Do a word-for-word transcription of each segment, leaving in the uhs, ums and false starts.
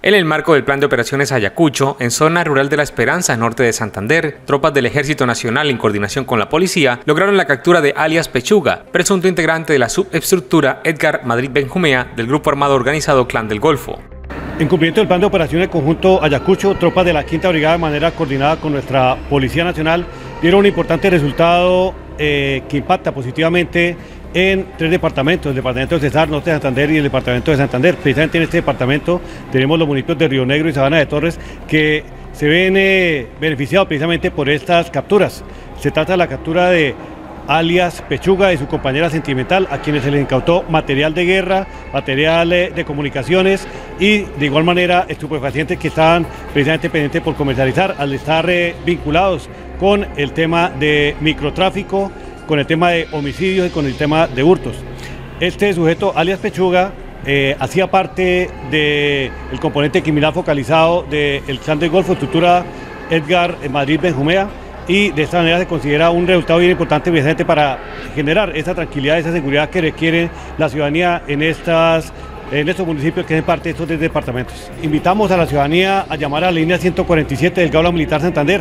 En el marco del Plan de Operaciones Ayacucho, en zona rural de La Esperanza, norte de Santander, tropas del Ejército Nacional en coordinación con la policía lograron la captura de alias Pechuga, presunto integrante de la subestructura Edgar Madrid Benjumea del grupo armado organizado Clan del Golfo. En cumplimiento del Plan de Operaciones Conjunto Ayacucho, tropas de la Quinta Brigada de manera coordinada con nuestra Policía Nacional dieron un importante resultado eh, que impacta positivamente en tres departamentos, el departamento de Cesar, Norte de Santander y el departamento de Santander. Precisamente en este departamento tenemos los municipios de Río Negro y Sabana de Torres que se ven eh, beneficiados precisamente por estas capturas. Se trata de la captura de alias Pechuga y su compañera sentimental, a quienes se les incautó material de guerra, material eh, de comunicaciones y de igual manera estupefacientes que estaban precisamente pendientes por comercializar al estar eh, vinculados con el tema de microtráfico, con el tema de homicidios y con el tema de hurtos. Este sujeto, alias Pechuga, eh, hacía parte del componente criminal focalizado del Clan del Golfo, estructura Edgar Madrid Benjumea, y de esta manera se considera un resultado bien importante precisamente para generar esa tranquilidad, esa seguridad que requiere la ciudadanía en estas en estos municipios que hacen parte de estos tres departamentos. Invitamos a la ciudadanía a llamar a la línea ciento cuarenta y siete del Gaula Militar Santander,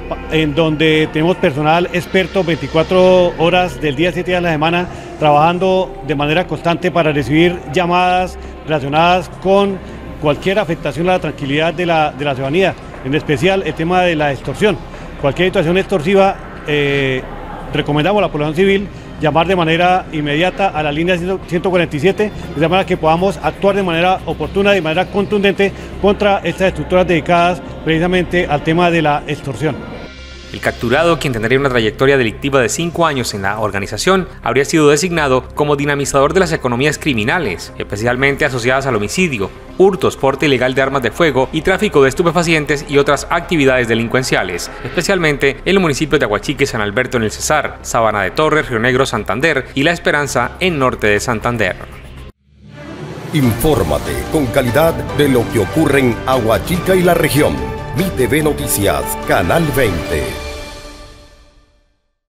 en donde tenemos personal experto veinticuatro horas del día, siete días a la semana, trabajando de manera constante para recibir llamadas relacionadas con cualquier afectación a la tranquilidad de la, de la ciudadanía, en especial el tema de la extorsión. Cualquier situación extorsiva, eh, recomendamos a la población civil llamar de manera inmediata a la línea ciento cuarenta y siete, de manera que podamos actuar de manera oportuna, de manera contundente contra estas estructuras dedicadas precisamente al tema de la extorsión. El capturado, quien tendría una trayectoria delictiva de cinco años en la organización, habría sido designado como dinamizador de las economías criminales, especialmente asociadas al homicidio, hurtos, porte ilegal de armas de fuego y tráfico de estupefacientes y otras actividades delincuenciales, especialmente en los municipios de Aguachique y San Alberto en el Cesar, Sabana de Torres, Río Negro, Santander y La Esperanza en norte de Santander. Infórmate con calidad de lo que ocurre en Aguachica y la región. Mi T V Noticias, Canal veinte.